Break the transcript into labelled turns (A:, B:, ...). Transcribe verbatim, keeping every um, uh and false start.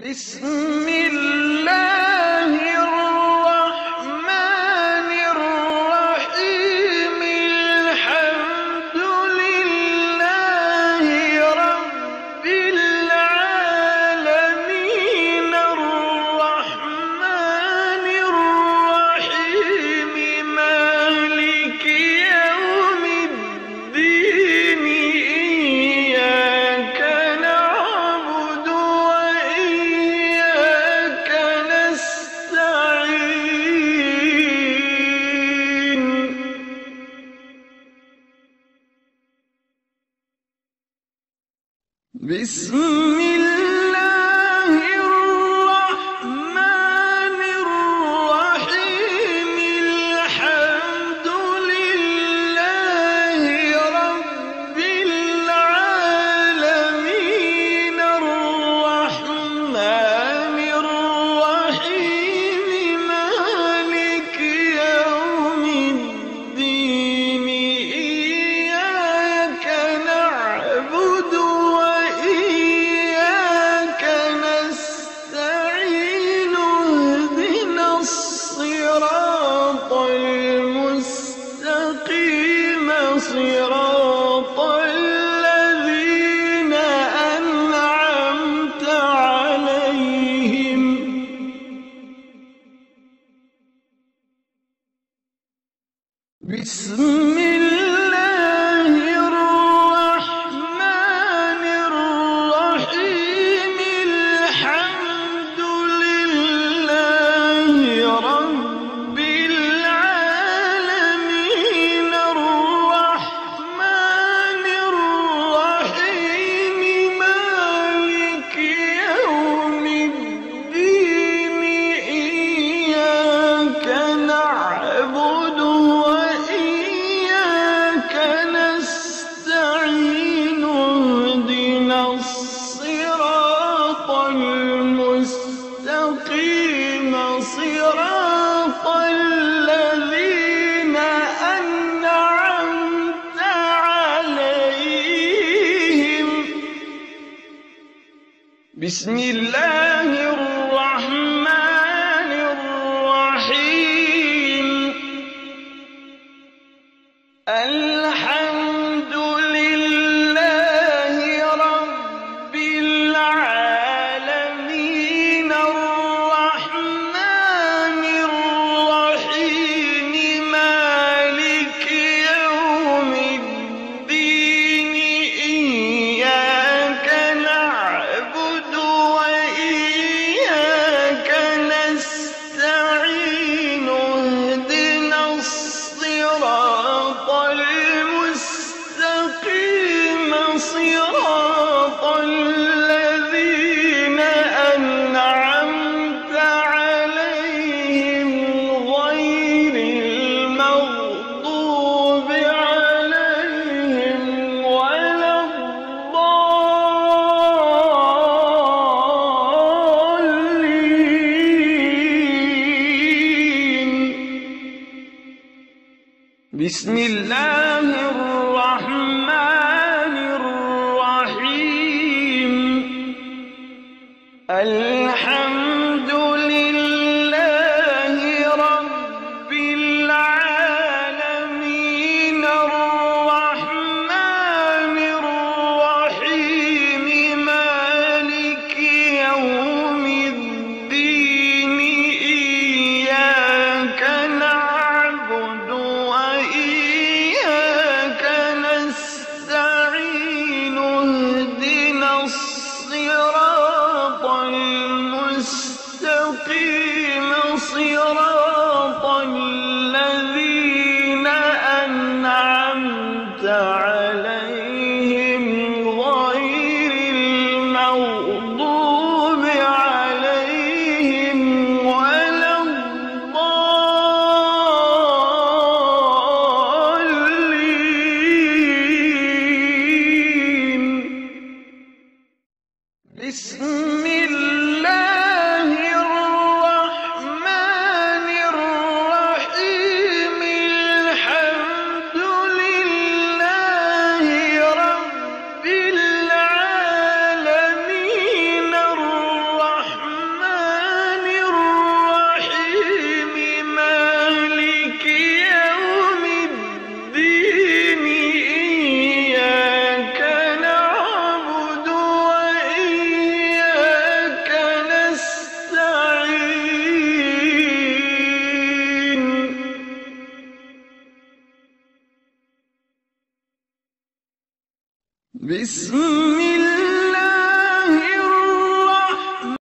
A: بسم الله الرحمن الرحيم الحمد لله رب العالمين الرحمن الرحيم مالك يوم الدين إياك نعبد وإياك نستعين بسم الله الرحمن الرحيم الحمد لله رب العالمين الرحمن الرحيم مالك يوم الدين إياك نعبد وإياك نستعين اهدنا الصراط المستقيم صراط الذين أنعمت عليهم بسم الله الرحمن الرحيم الحمد لله رب العالمين الرحمن الرحيم مالك يوم الدين إياك نعبد وإياك نستعين اهدنا الصراط المستقيم صراط الذين أنعمت عليهم بسم الله الرحمن الرحيم الحمد لله رب العالمين الرحمن الرحيم مالك يوم الدين إياك نعبد وإياك نستعين اهدنا الصراط المستقيم صراط الذين أنعمت عليهم غير المغضوب عليهم ولا الضالين بسم الله الرحمن الرحيم الحمد لله رب العالمين الرحمن الرحيم مالك يوم الدين إياك نعبد وإياك نستعين اهدنا الصراط المستقيم صراط الذين أنعمت عليهم غير المغضوب عليهم ولا الضالين بسم الله الرحمن الرحيم الحمد لله رب العالمين الرحمن بسم الله